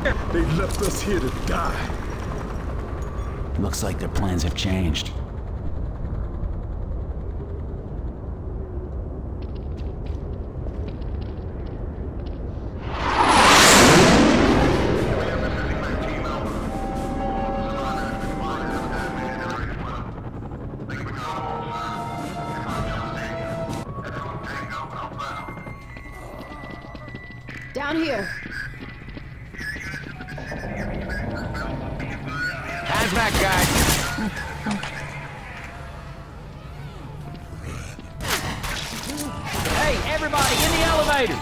They left us here to die. Looks like their plans have changed. Down here. Hazmat guy. Hey, everybody, in the elevator.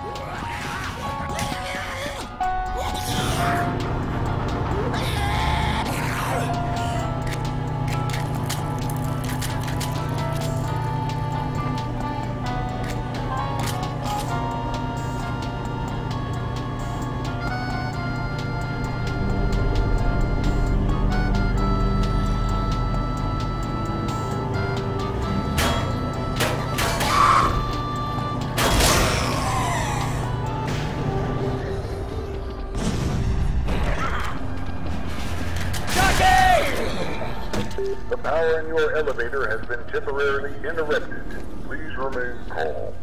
The power in your elevator has been temporarily interrupted. Please remain calm.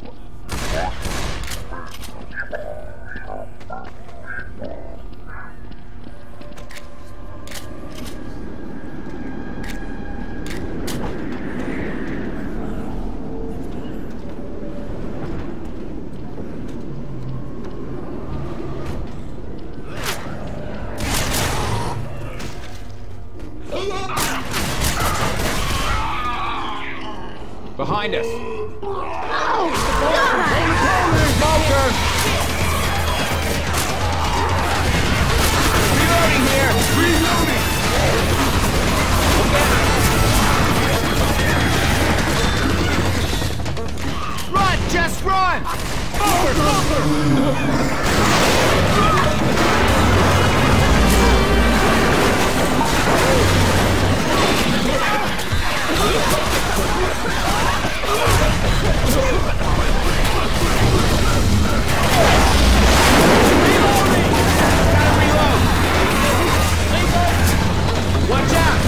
Behind us. Oh, Smoker! Reloading here! Reloading! Run! Just run! Watch out!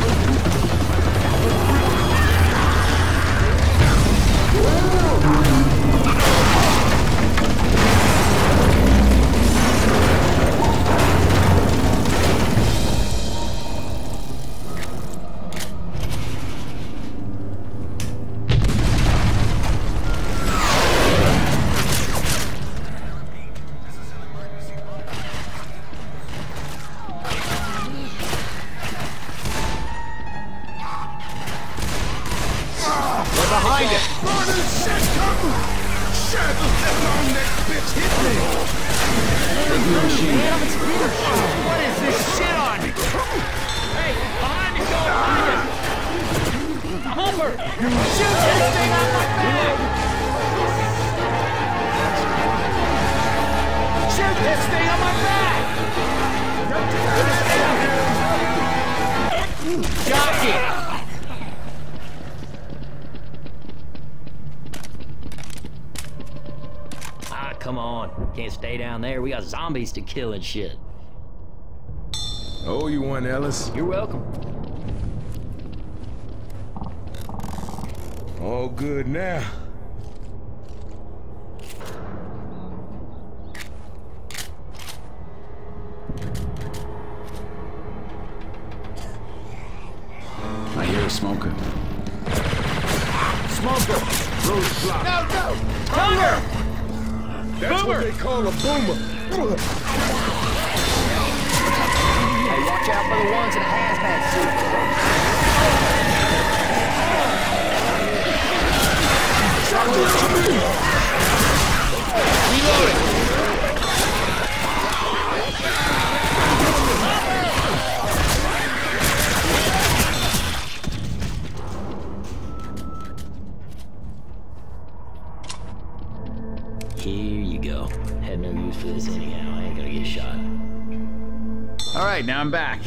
Behind it! Morning, shit, come! Shit! That long neck bitch hit me! What is this shit on me? Hey, behind you, go behind us! Humber! Shoot this thing out my back! Shoot this thing on my back! Jockey! Come on. Can't stay down there. We got zombies to kill and shit. Oh, you won, Ellis. You're welcome. All good now. I hear a smoker. Smoker! Roadblock. No, no! Hunger! That's Boomer! what they call a boomer. Hey, watch out for the ones in a hazmat suit. Reloading! Here you go. Had no use for this anyhow. I ain't gonna get shot. All right, now I'm back.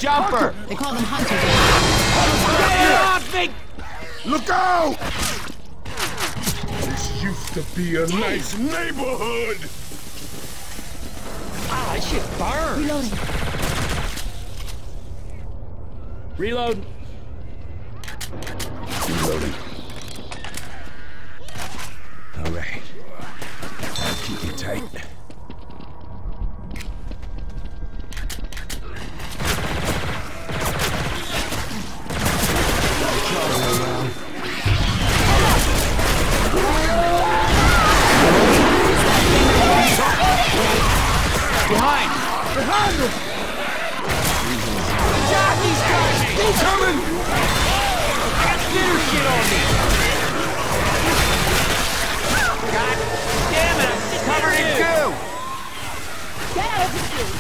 jumper! They call them hunters. Get off me! Look out! This used to be a nice neighborhood. Ah, that shit burns. Reloading. Reload. Reloading. All right. I'll keep you tight. Behind! Behind him! Jockey's coming! He's coming! Dude, shit on me! God damn it! I'm just covered in goo! Get out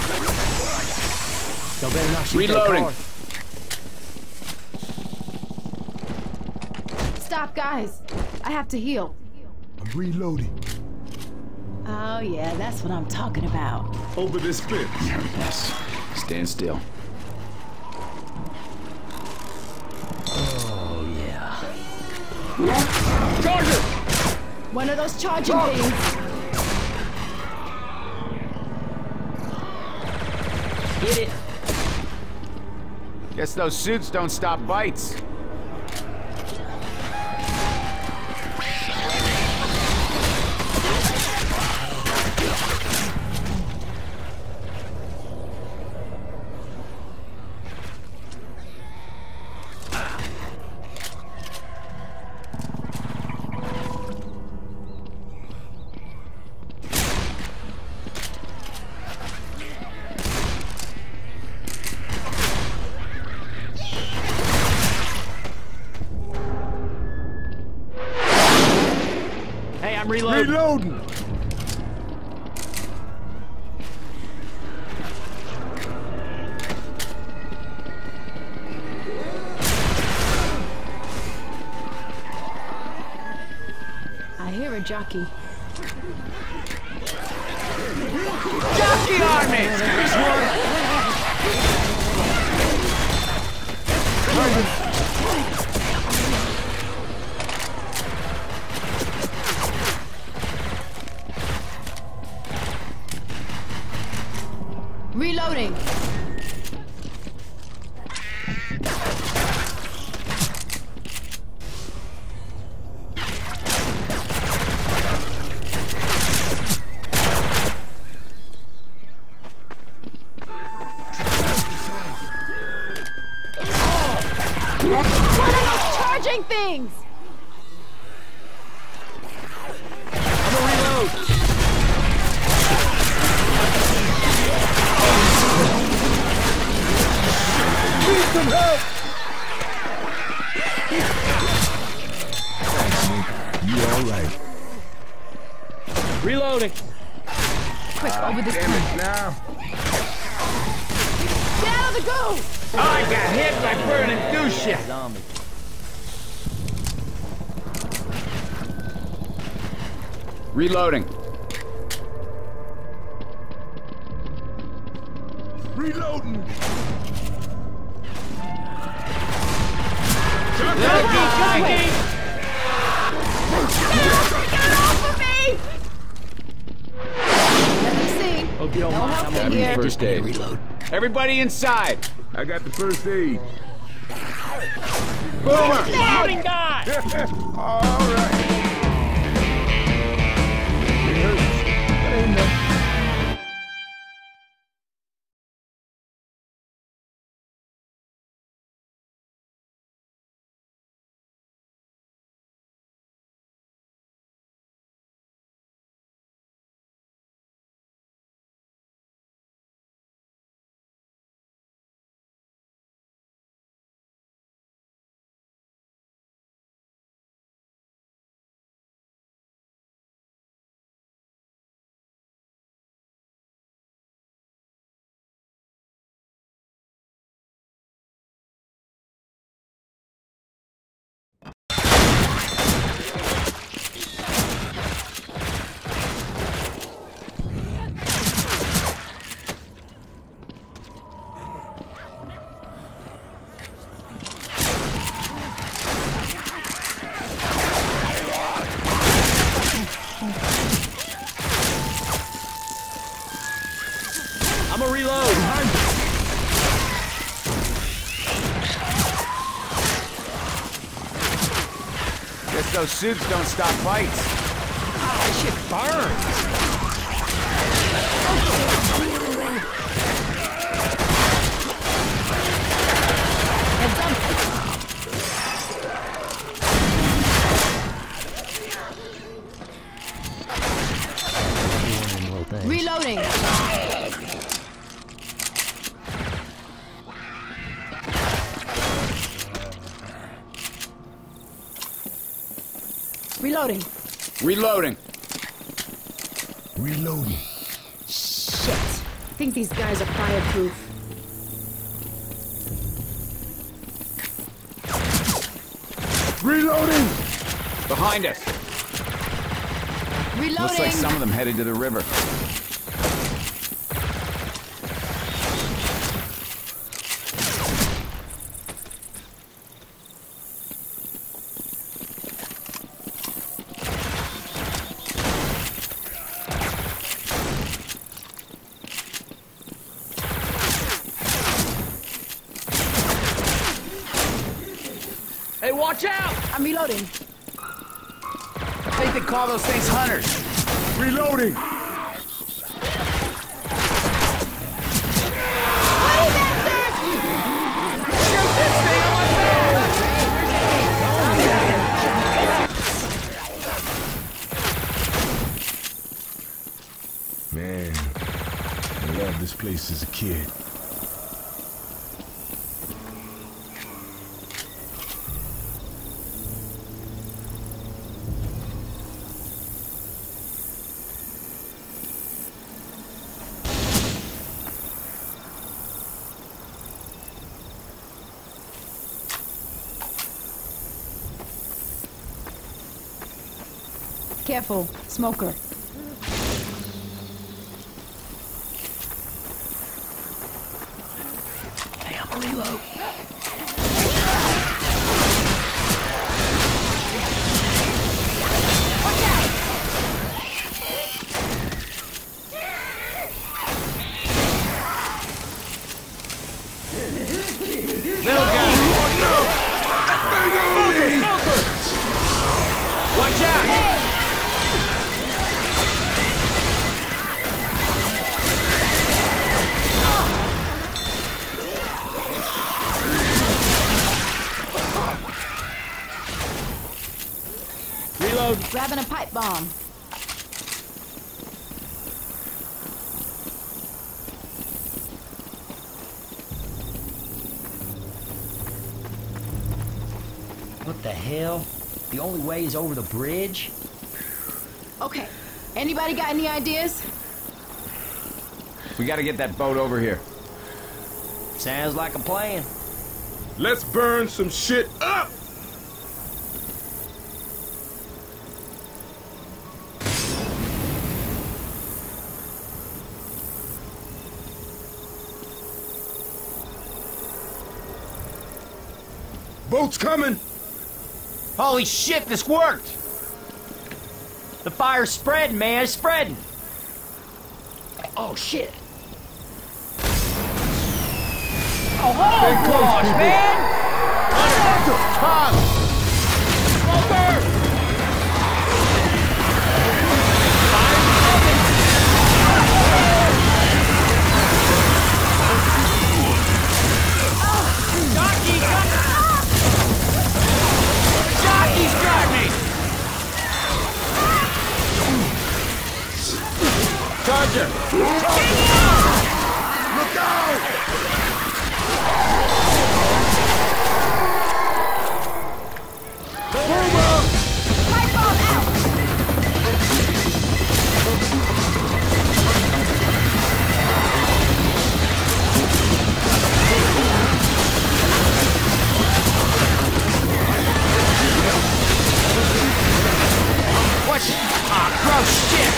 of Y'all better not shoot Reloading. that car. Stop, guys. I have to heal. I'm reloading. Oh, yeah, that's what I'm talking about. Over this fence. Yes. Stand still. Oh, yeah. Charger! One of those charging things. Get it. Guess those suits don't stop bites. Hey, I'm reloading. Reloading! I hear a jockey. Jockey on me! Reloading. What are those charging things? I'm gonna reload. Need some help! You alright? Reloading. Quick, over this Damn cliff. it now. Get out of the goo! Oh, I got hit by burning goo shit. Reloading. Reloading! Jockey! Get off of me! Let me see. Hope you don't No mind. help I'm in gonna here. First aid. Reload. Everybody inside. I got the first aid. reloading guy! Alright. Those suits don't stop fights. That shit burns. Reloading. Reloading. Reloading. Reloading. Shit. I think these guys are fireproof. Reloading! Behind us. Reloading. Looks like some of them headed to the river. Hey, watch out! I'm reloading. I think they call those things hunters. Reloading! Man, I loved this place as a kid. Careful, smoker. Hey, I'm gonna reload. Little guy. Watch out! Reload. Grabbing a pipe bomb. What the hell? The only way is over the bridge? Okay. Anybody got any ideas? We gotta get that boat over here. Sounds like a plan. Let's burn some shit up! Boat's coming! Holy shit, this worked! The fire's spreading, man, it's spreading! Oh, shit! Oh, hold on, man! Tom! Smoker! Jockey's got me! Charger! Look out! Pipe bomb out! What? Ah, gross shit!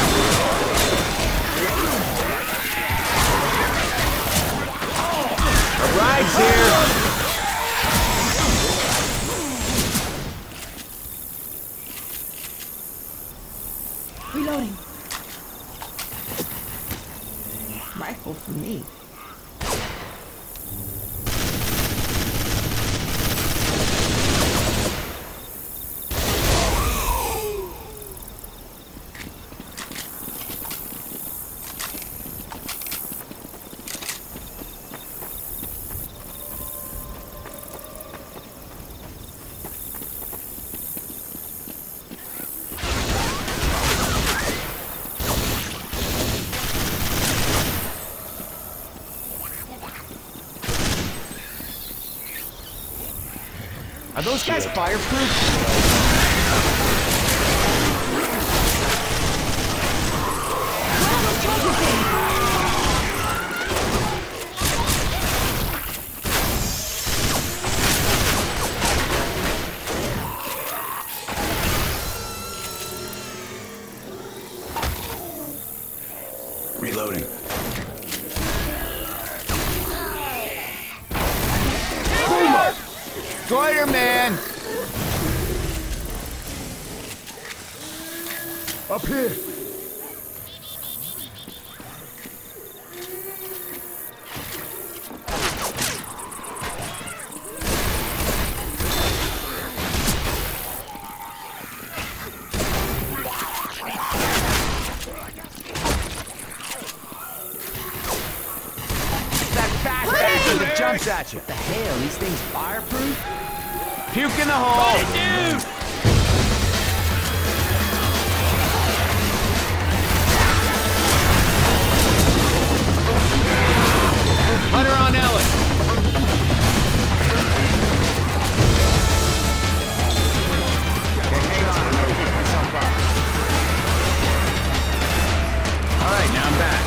The ride's here! Reloading. Rifle for me. Are those guys fireproof? Reloading. Spider-Man! Up here. That jumps at you. What the hell? These things fireproof? Puke in the hole. Dude! Hunter on Ellen. All right, now I'm back.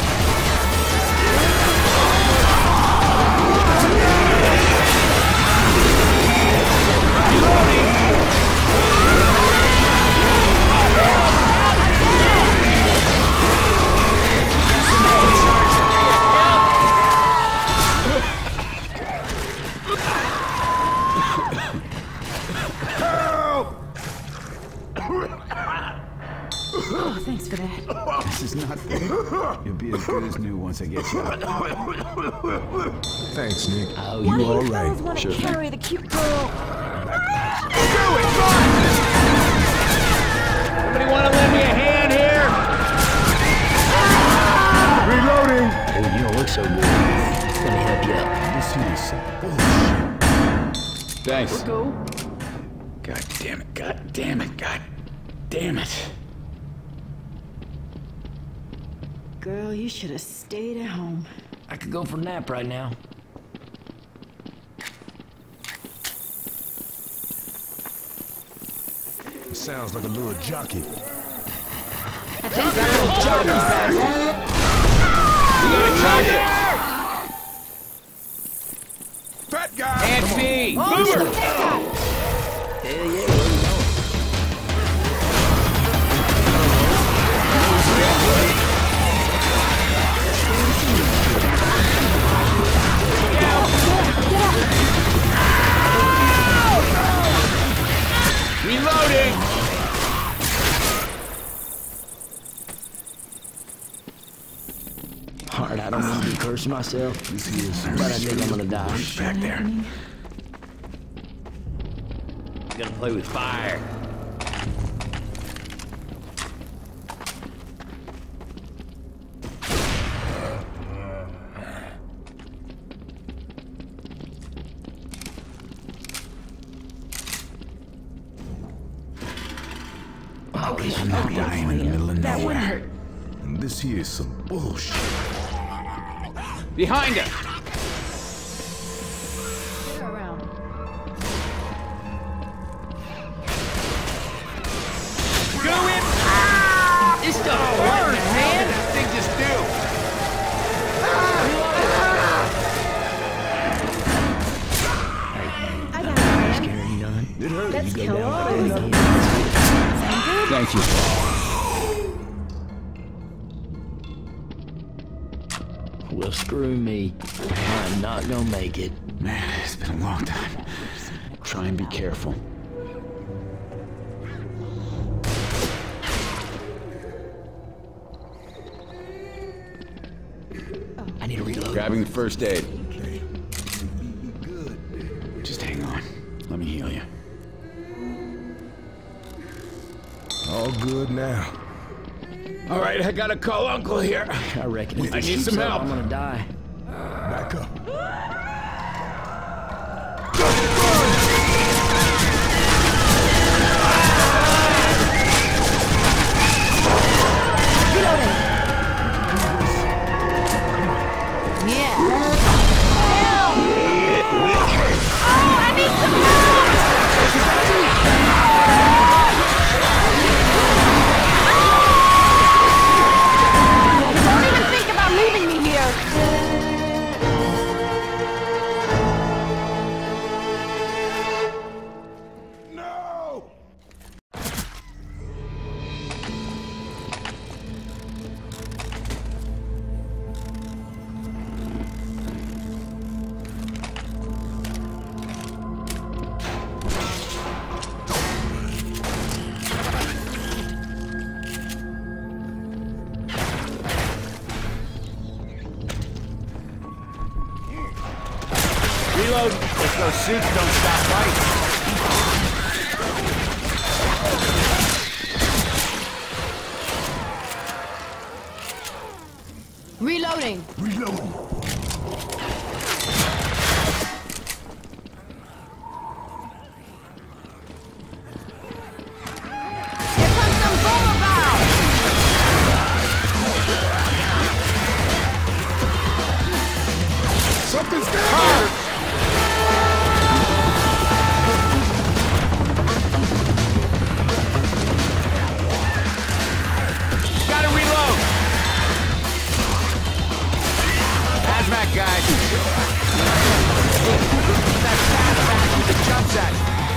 Oh, thanks for that. This is not fair. You'll be as good as new once I get you out. Thanks, Nick. Oh, Why do you all you fellas right? want to Sure thing. carry the cute girl? Somebody want to lend me a hand here? Reloading. Oh, you don't look so good. Let me help you up. This is bullshit. Thanks. Go. God damn it, god damn it, god damn it. Girl, you should have stayed at home. I could go for a nap right now. Sounds like a little jockey. I think that little jockey's back. Fat guy. And me. Oh, Boomer. that guy. Hell yeah, where you going? Reloading. Alright, I don't mean to be cursing myself, This is but I think I'm gonna die. back there. I'm gonna play with fire. I'm not dying in the middle of That wouldn't nowhere. hurt. And this here is some bullshit. Behind us. Get her around. Go in. This stuff burns, man. This thing just do. I got it. Scaring you none? It hurt. Let's You kill go down. all these. Thank you. Well, screw me. I'm not gonna make it. Man, it's been a long time. Try and be careful. I need to reload. Grabbing the first aid. Just hang on. Let me heal you. All good now. All right, I gotta call Uncle here. I reckon if I this need keeps some up, help. I'm gonna die. Back up. Yeah. Help! Oh, I need some help! suits don't stop fighting. Reloading. Reloading. Here comes some bomber bow. Something's down! Gotta reload! Hazmat guys! That fastback with the jump set!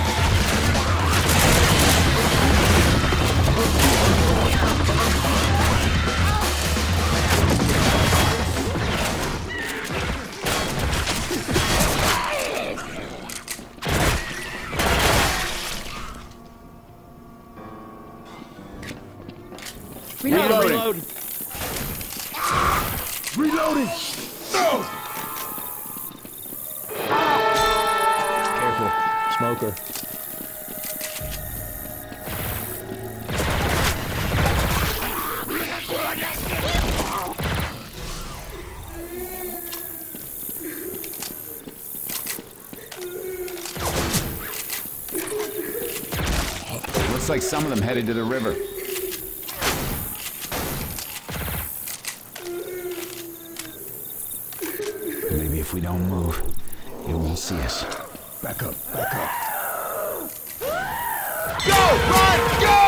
Reloading. Reloading! No! Careful. Smoker. Looks like some of them headed to the river. Maybe if we don't move, it won't see us. Back up, back up. Go! Run! Go!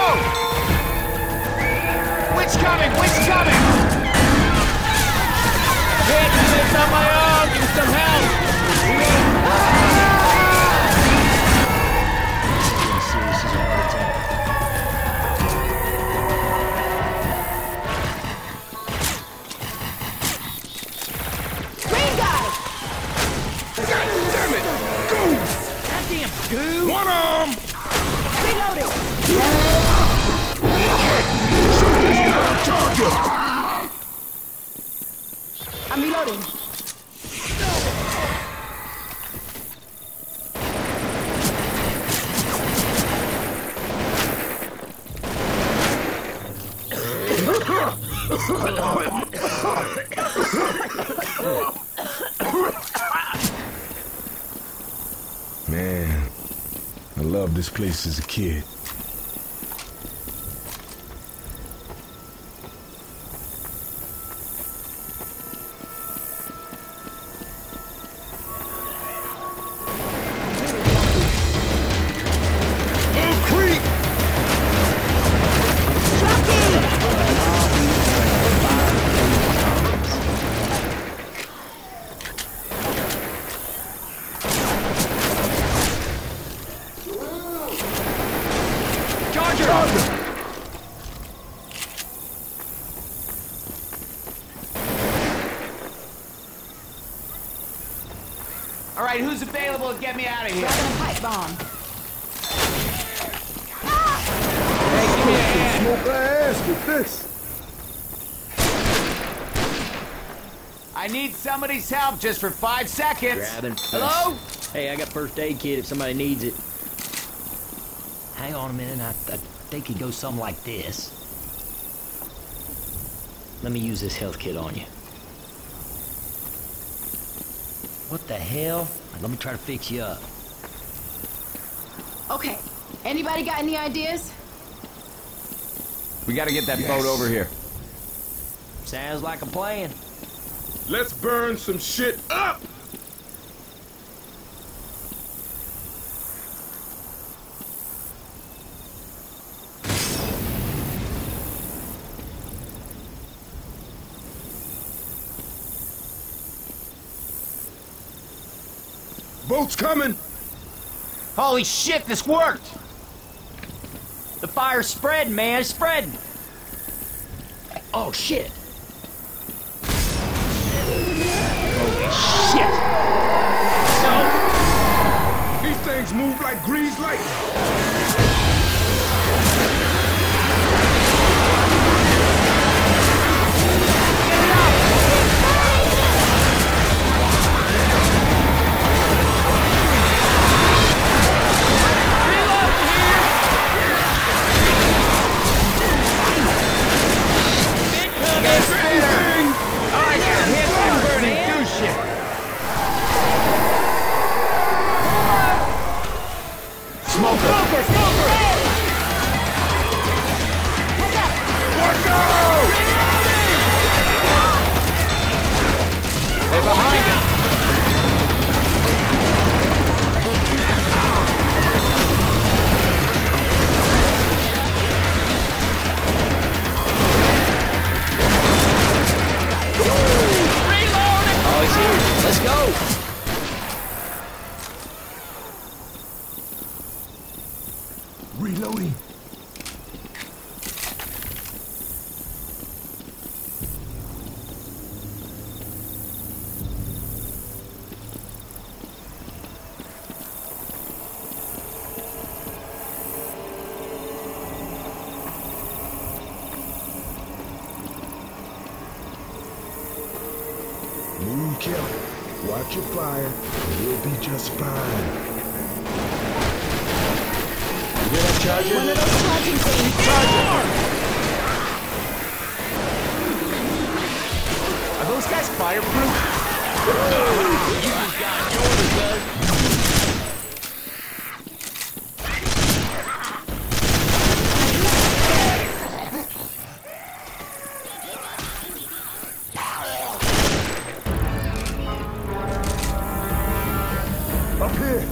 Witch coming! Witch coming! Can't do this on my own! Need some help! Green guy. God damn it! Go! Goddamn goo! One arm! Reloading. Somebody's got a target! I'm reloading. Man, I loved this place as a kid. All right, who's available to get me out of here? Grabbing a pipe bomb. Hey, give me a hand. Smoke our ass with this. I need somebody's help just for 5 seconds. Grabbing. Hello? Hey, I got first aid kit if somebody needs it. Hang on a minute. I think it goes something like this. Let me use this health kit on you. What the hell? Let me try to fix you up. Okay. Anybody got any ideas? We gotta get that boat over here. Sounds like a plan. Let's burn some shit up! Boat's coming! Holy shit, this worked! The fire's spreading, man, it's spreading! Oh, shit. Holy shit! So, These things move like greased lightning. Smoker! Smoker! Watch out! They're behind us! Reloading! Oh, he's here. Let's go. Reloading. Move careful. Watch your fire. You'll be just fine. You hear that charger? One of those charging things. Are those guys fireproof? You just got yours, bud. Up here.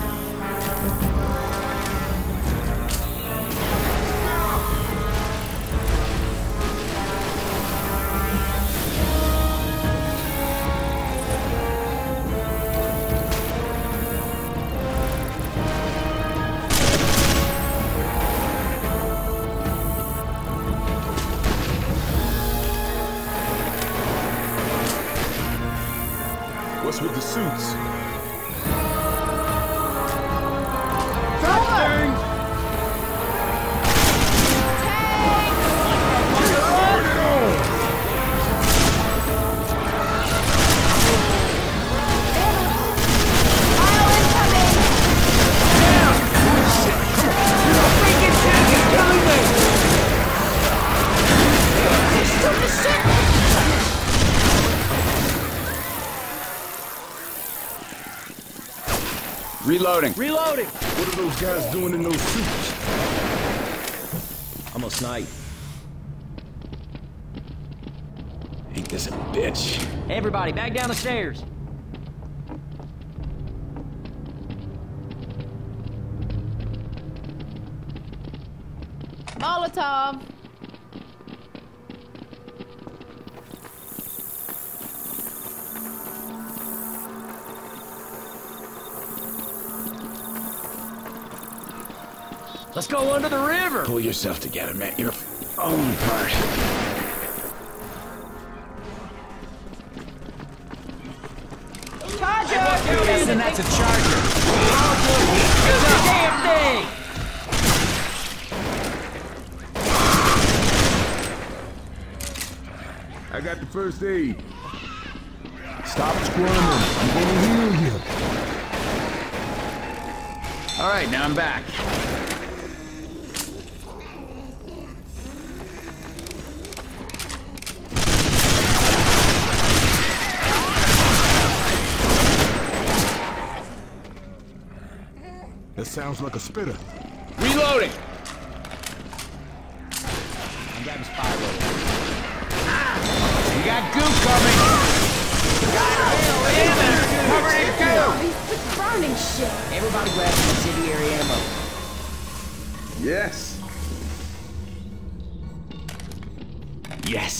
What's with the suits? Reloading. Reloading! What are those guys doing in those suits? I'm gonna snipe. Ain't this a bitch? Everybody, back down the stairs. Molotov. Let's go under the river. Pull yourself together, man. You're falling apart. Charger! Guessing that's a charger. Shoot the damn thing! I got the first aid. Stop squirming. I'm gonna heal you. All right, now I'm back. That sounds like a spitter. Reloading. I'm grabbing Spyro. We got goo coming. Covered in goo! He's burning shit. Everybody grab some incendiary ammo. Yes. Yes.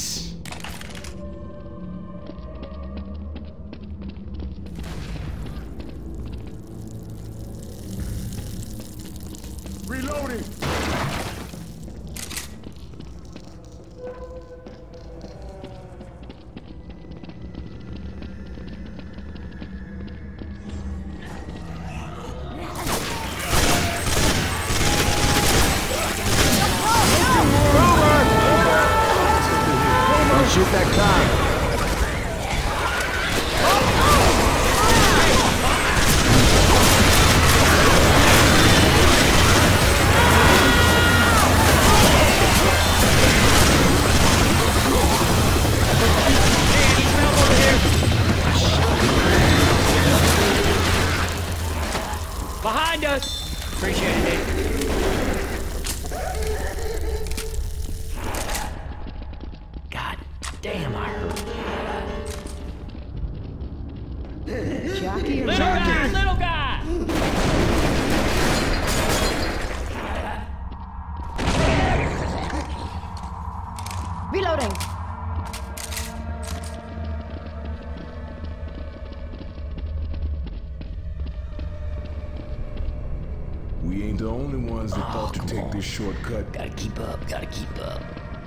Reloading. Don't shoot that car. Behind us! Appreciate it, Dave. God damn, I hurt. Jockey or Little guy, little guy! Reloading. We ain't the only ones that thought to take this shortcut. Gotta keep up, gotta keep up.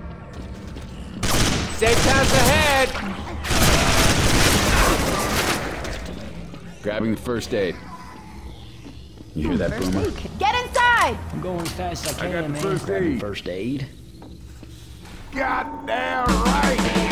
Safe path ahead! Grabbing the first aid. You hear that, First Boomer? aid kit. Get inside! I'm going as fast as I can, got the man. first Grabbing aid. first aid. Goddamn right!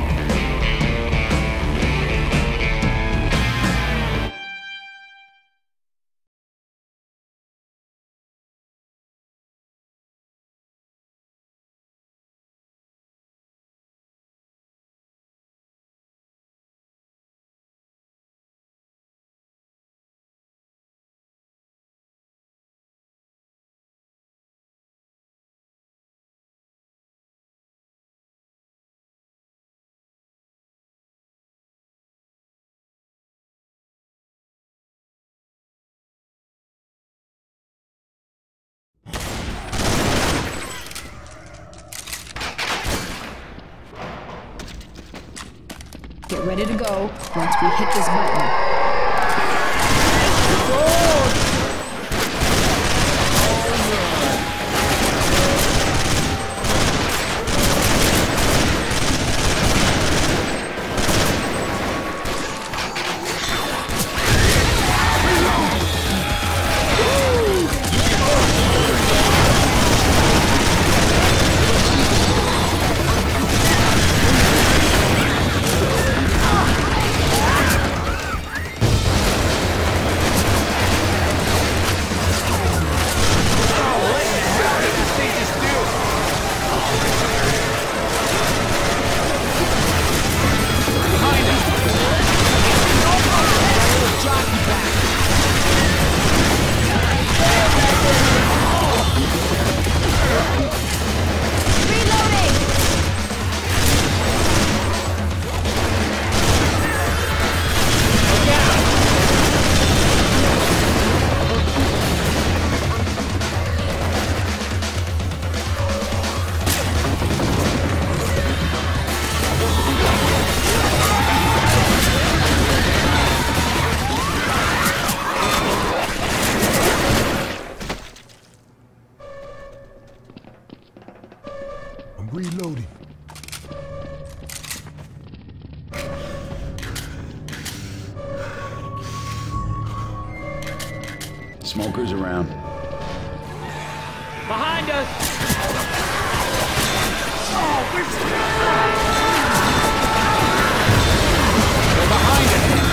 Get ready to go once we hit this button. Reloading. Smokers around. Behind us! They're behind us!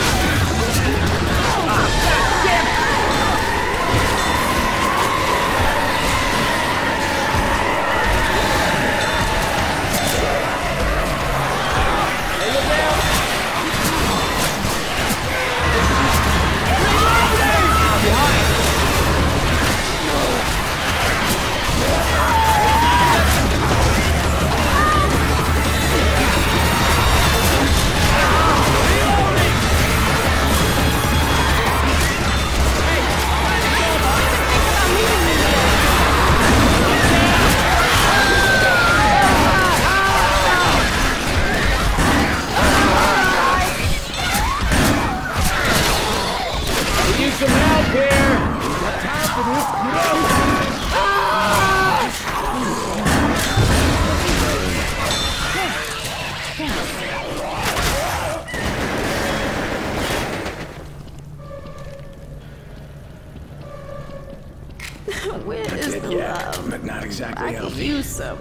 Some help here! Got time for this? Where is the love? But not exactly I could healthy. use some.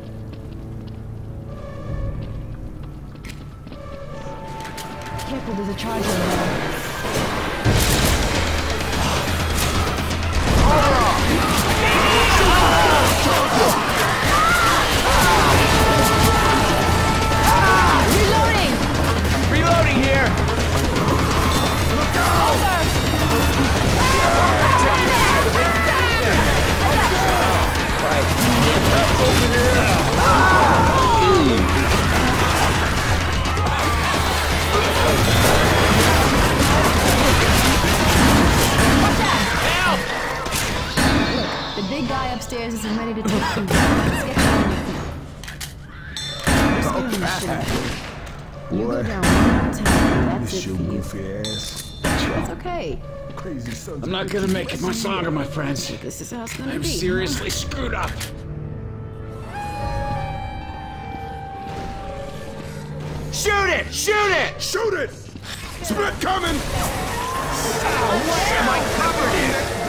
Careful, there's a charger in there. Reloading here! Look out! The big guy upstairs isn't ready to take you. Let's get down with you. You're stealing this shit out here. You go down one more time, that's it Your for you. goofy ass. It's okay. Crazy sons I'm not gonna make it much longer, my friends. This is how it's gonna I'm be. seriously screwed up. Shoot it! Shoot it! Shoot it! Spit coming! What am I covered in?